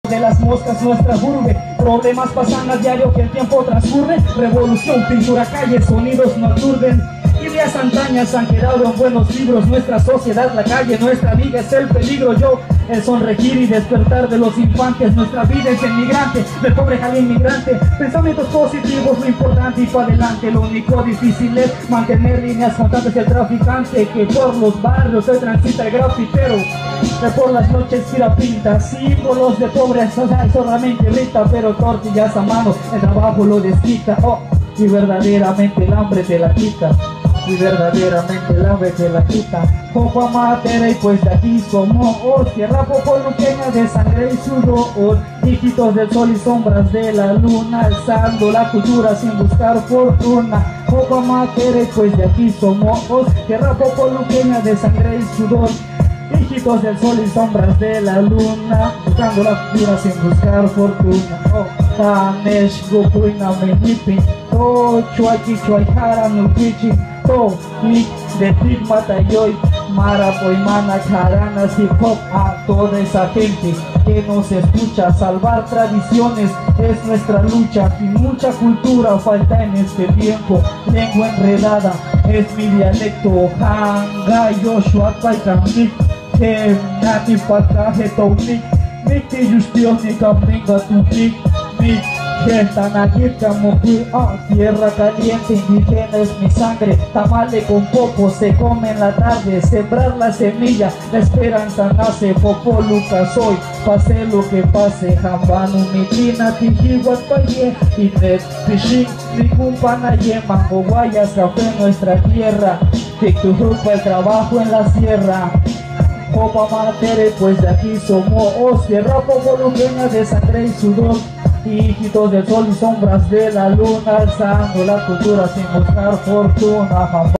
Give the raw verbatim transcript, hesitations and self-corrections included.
de las moscas nuestra urbe, problemas pasan a diario que el tiempo transcurre, revolución, pintura, calle, sonidos no aturden. Ideas antañas han quedado en buenos libros, nuestra sociedad, la calle, nuestra vida es el peligro. Yo, el sonregir y despertar de los infantes, nuestra vida es emigrante, del pobre al inmigrante. Pensamientos positivos, lo importante y para adelante. Lo único difícil es mantener líneas constantes del traficante que por los barrios se transita el grafitero, que por las noches tira pinta, símbolos de pobreza solamente irrita, pero tortillas a mano, el trabajo lo desquita. Oh, y verdaderamente el hambre te la quita. Y verdaderamente el hambre te la quita. Poco amatera y pues de aquí somos oh, tierra popoluqueña de sangre y sudor, hijitos del sol y sombras de la luna, alzando la cultura sin buscar fortuna. Poco amatera y pues de aquí somos oh, tierra popoluqueña de sangre y sudor, hijitos del sol y sombras de la luna, buscando la cultura sin buscar fortuna. Oh, Tanesh Gokuina Menipin, To Chuachi Chuayjara Nukichi, To Nik de Tigmata Yoy, Mara Poimana Charanas Hip Hop, a toda esa gente que nos escucha. Salvar tradiciones es nuestra lucha y mucha cultura falta en este tiempo. Lengua enredada es mi dialecto, Hanga Yoshua Paikamik, que nati pataje taunik, Miki Justioni Kamringa Tunik, Mik Gentanagirka Muki, ah, tierra caliente, indígena es mi sangre, tamale con popo se come en la tarde, sembrar la semilla, la esperanza nace, popoluca soy, pase lo que pase, jambanu mitina, tijihuat paye, inet, pishin, rikumpanaye, mango guayas, café en nuestra tierra, tictujupa el trabajo en la sierra. Copa Matere, pues de aquí somos oh, tierra popoluqueña de sangre y sudor, hijitos del sol y sombras de la luna, alzando la cultura sin buscar fortuna.